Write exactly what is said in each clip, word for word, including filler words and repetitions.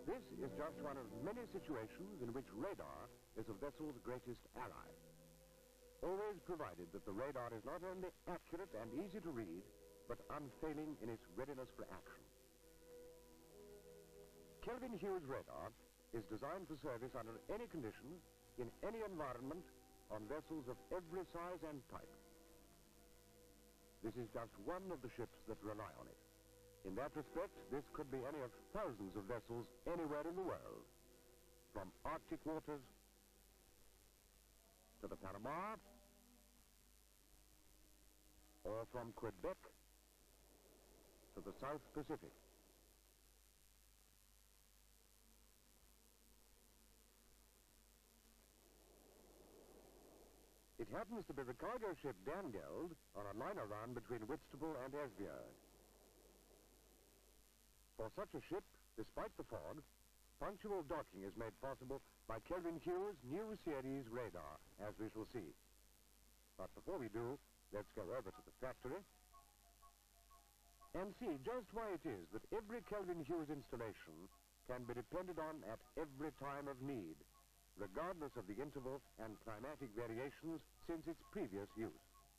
This is just one of many situations in which radar is a vessel's greatest ally. Always provided that the radar is not only accurate and easy to read, but unfailing in its readiness for action. Kelvin Hughes radar is designed for service under any conditions, in any environment, on vessels of every size and type. This is just one of the ships that rely on it. In that respect, this could be any of thousands of vessels anywhere in the world, from Arctic waters to the Panama, or from Quebec to the South Pacific. It happens to be the cargo ship Danegeld on a liner run between Whitstable and Esbjerg. For such a ship, despite the fog, punctual docking is made possible by Kelvin Hughes' new series radar, as we shall see. But before we do, let's go over to the factory and see just why it is that every Kelvin Hughes installation can be depended on at every time of need, regardless of the interval and climatic variations since its previous use.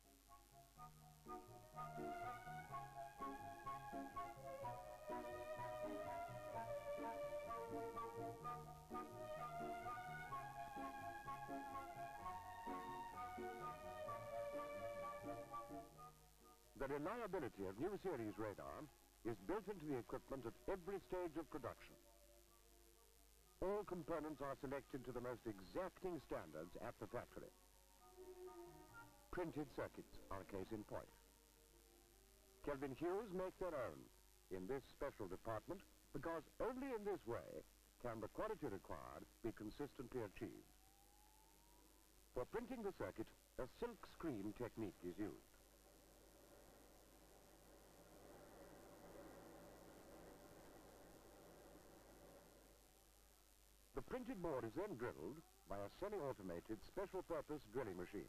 The reliability of new series radar is built into the equipment at every stage of production. All components are selected to the most exacting standards at the factory. Printed circuits are a case in point. Kelvin Hughes make their own in this special department because only in this way can the quality required be consistently achieved. For printing the circuit, a silk screen technique is used. The printed board is then drilled by a semi-automated special-purpose drilling machine.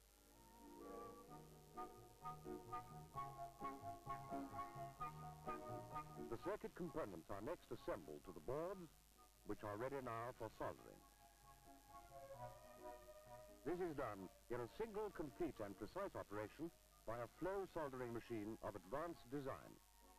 The circuit components are next assembled to the boards, which are ready now for soldering. This is done in a single, complete and precise operation by a flow soldering machine of advanced design.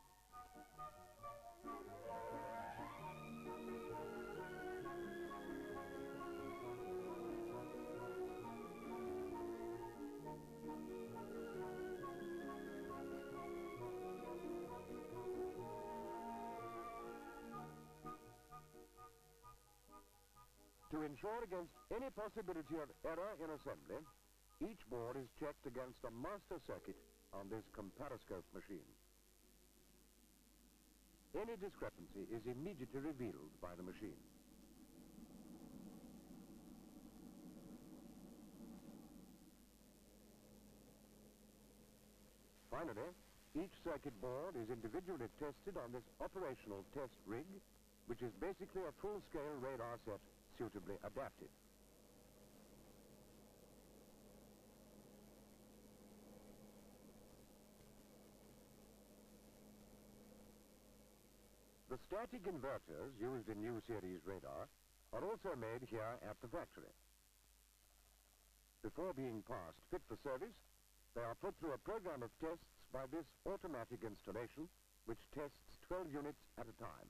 To ensure against any possibility of error in assembly, each board is checked against a master circuit on this compariscope machine. Any discrepancy is immediately revealed by the machine. Finally, each circuit board is individually tested on this operational test rig, which is basically a full-scale radar set suitably adapted. The static inverters used in new series radar are also made here at the factory. Before being passed fit for service, they are put through a program of tests by this automatic installation, which tests twelve units at a time.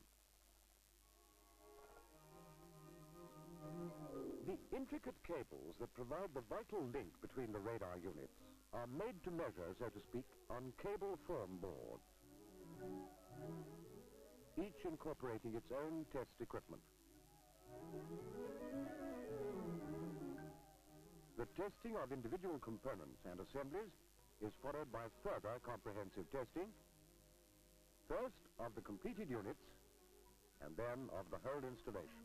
The intricate cables that provide the vital link between the radar units are made to measure, so to speak, on cable form boards, each incorporating its own test equipment. The testing of individual components and assemblies is followed by further comprehensive testing, first of the completed units, and then of the whole installation.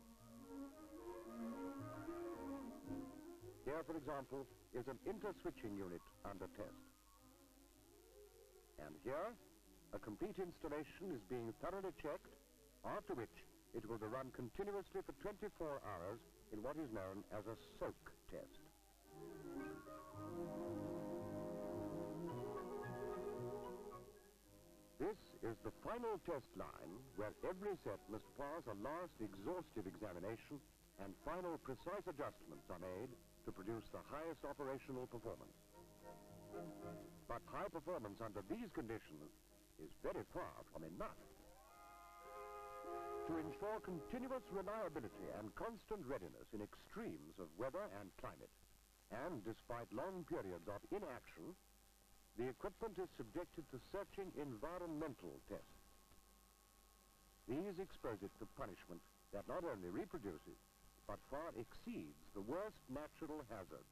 Here, for example, is an inter-switching unit under test. And here, a complete installation is being thoroughly checked, after which it will be run continuously for twenty-four hours in what is known as a soak test. This is the final test line where every set must pass a last exhaustive examination and final precise adjustments are made to produce the highest operational performance. But high performance under these conditions is very far from enough. To ensure continuous reliability and constant readiness in extremes of weather and climate, and despite long periods of inaction, the equipment is subjected to searching environmental tests. These expose it to punishment that not only reproduces, but far exceeds the worst natural hazards.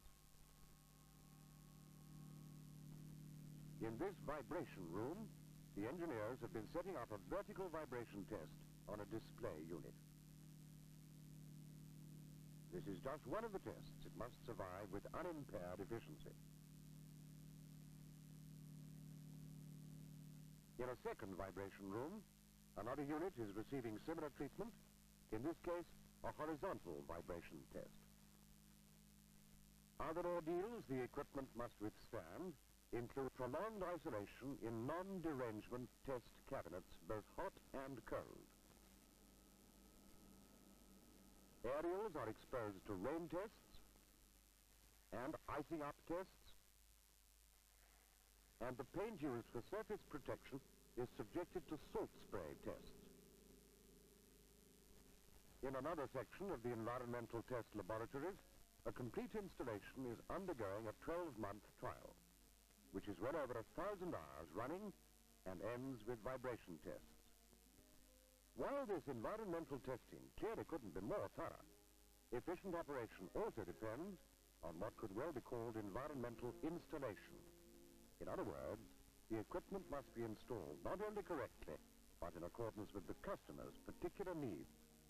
In this vibration room, the engineers have been setting up a vertical vibration test on a display unit. This is just one of the tests it must survive with unimpaired efficiency. In a second vibration room, another unit is receiving similar treatment, in this case, a horizontal vibration test. Other ordeals the equipment must withstand include prolonged isolation in non-derangement test cabinets, both hot and cold. Aerials are exposed to rain tests and icing up tests, and the paint used for surface protection is subjected to salt spray tests. In another section of the environmental test laboratories, a complete installation is undergoing a twelve-month trial, which is well over a thousand hours running and ends with vibration tests. While this environmental testing clearly couldn't be more thorough, efficient operation also depends on what could well be called environmental installation. In other words, the equipment must be installed not only correctly, but in accordance with the customer's particular needs.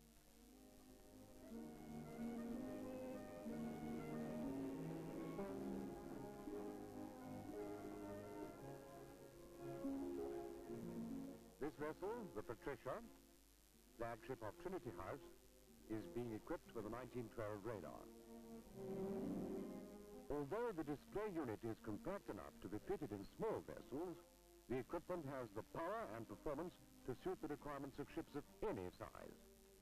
This vessel, the Patricia, flagship of Trinity House, is being equipped with a nineteen twelve radar. Although the display unit is compact enough to be fitted in small vessels, the equipment has the power and performance to suit the requirements of ships of any size.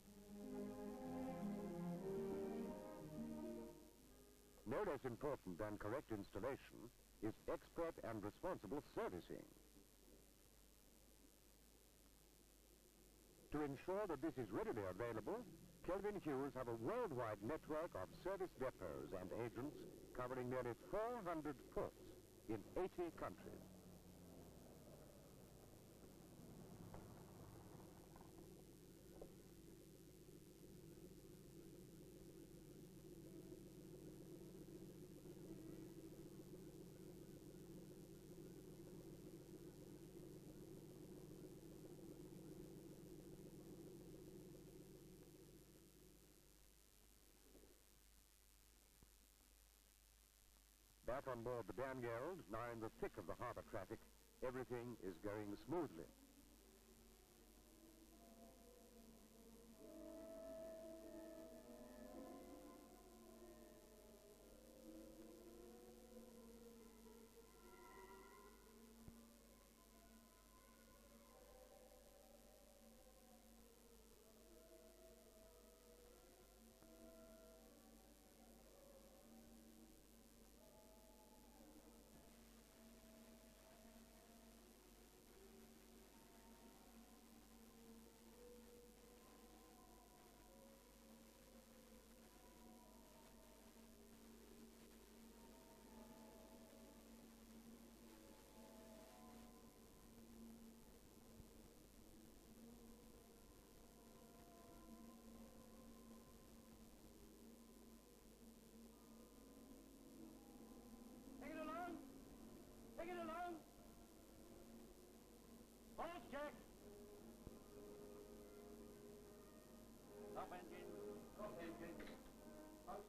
No less important than correct installation is expert and responsible servicing. To ensure that this is readily available, Kelvin Hughes have a worldwide network of service depots and agents covering nearly four hundred ports in eighty countries. Back on board the Danegeld, now in the thick of the harbor traffic, everything is going smoothly. Take it along. Pulse check. Up engine. Off engine. Pulse.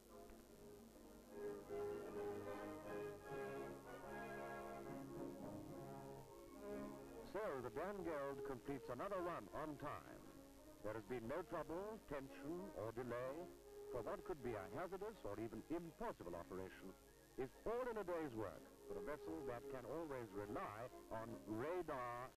So the Danegeld completes another run on time. There has been no trouble, tension, or delay, for what could be a hazardous or even impossible operation is all in a day's work for a vessel that can always rely on radar